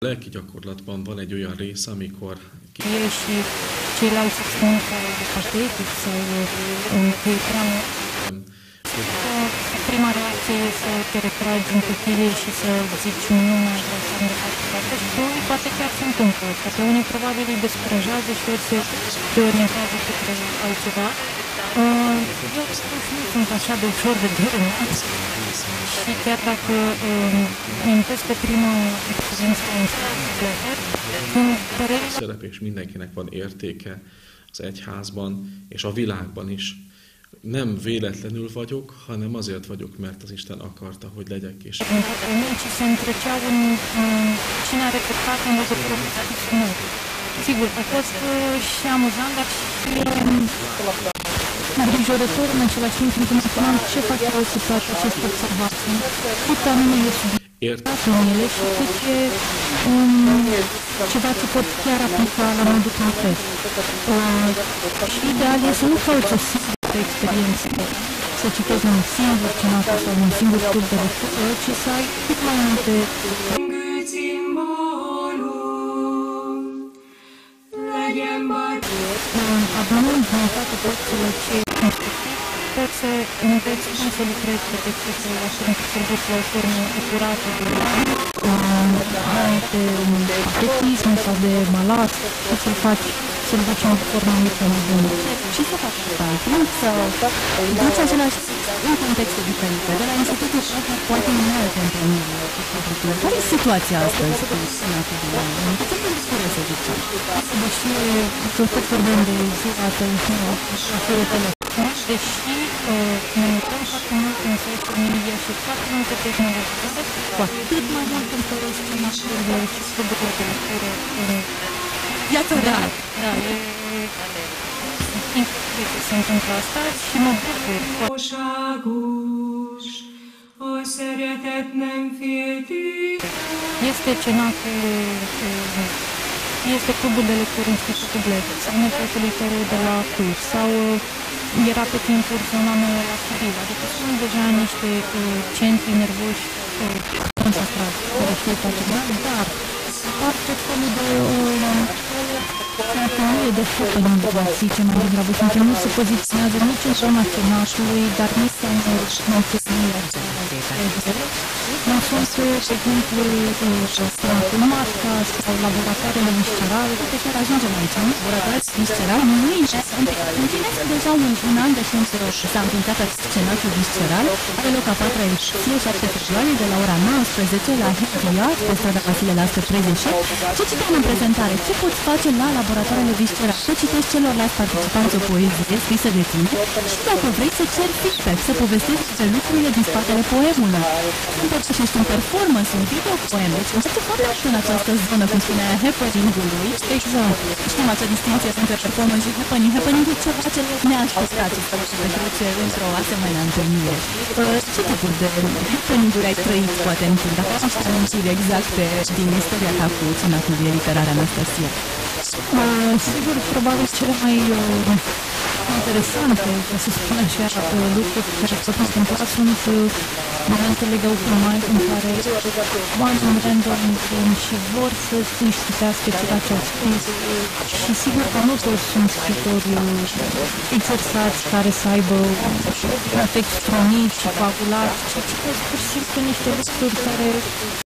Lelki gyakorlatban van egy olyan rész, amikor Și ceilalți spun că e patetic sau că e prea... Prima reacție e să te retragi în cutie și să zici nu mai vreau să am de fapt asta. Și pe unii poate chiar se întâmplă asta. Pe unii probabil îi descurajează și ori se orientează către altceva. Eu totuși nu sunt așa de ușor de dărâmat și chiar dacă amintesc pe prima experiență în Pleher, când părerile... Szerep és mindenkinek van értéke az egyházban és a világban is. Nem véletlenül vagyok, hanem azért vagyok, mert az Isten akarta, hogy legyek is. Și se întreceau în cine are dreptate în legătură cu Tatăl meu. Sigur, a fost și amuzant, dar și îngrijorător în același timp, pentru că mă spuneam ce fac eu cu toate aceste observații, cât anume e subiectat în ele și cât e ceva ce pot chiar aplica la modul concret. Și ideal e să nu cauți o singură experiență, să citezi un singur cenacul sau un singur club de lectură, ci să ai cât mai multe abonând în toate părțile ce constructiv, poți să înveți cum să lucrezi pe textul așa încât să-l duci la o formă epurată de patetism sau de malat, și să-l faci, să-l duci în formă mică mai bună. Și să faci asta, timp să duci același în contexte diferite, de la institutul poate nu are pentru mine. Care e situația astăzi cu Senatul de Oameni? Ce te bucură să zici? Deși tot vorbim de ziua fără telefon, deși ne mutăm foarte mult în social media și foarte multe tehnologie, cu atât mai mult îmi doresc cenacul și cluburile de lectură în viața reală. Da, e incredibil că se întâmplă asta și mă bucur. Este cenacul, este clubul de lectură Institutul Bled, sau Networkul Tău de la Cluj, sau era pe timpuri zona nouă la Sibiu, adică sunt deja niște centri nervoși consacrați, care știu toate bani, dar tot felul de de happening, să zicem mai degrabă, pentru că nu se poziționează nici în zona cenacului, dar nici în mățănirea sunt, pe exemplu, cenacul Matca sau laboratoarele viscerale, uite chiar ajungem aici, nu? Laboratoare visceral, nu înfinează deja un an de când s-a înființat cenacul visceral, are loc a 4-a ediție, 7 februarie, de la ora 19 la Heliat, pe strada Vasile Lască 38. Ce citeam în prezentare? Ce poți face la laboratoarele viscerale? Să citești celorlalți participanți o poezie scrisă de tine și dacă vrei să ceri feedback, să povestești despre lucrurile din spatele poemului. Împărtășești un performance, un video poem, deci începe foarte mult în această zonă, cum spunea happening-ului. Exact. Știm acea distinție între performance și happening. Happening-ul ceva ce neașteptat și să se petrece într-o asemenea întâlnire. Ce tipuri de happening-uri ai trăit, poate, în timp? Dacă aș amintiri exacte din istoria ta cu cenacului literar, Anastasia. Sigur, probabil cele mai interesante, ca să spun așa, lucruri care s-au întâmplat sunt momentele de open mic în care oameni random vin și vor să își citească ceea ce au scris și sigur că nu toți sunt scritori exersați care să aibă un text stronic și fabulat, ci citesc pur și simplu niște lucruri care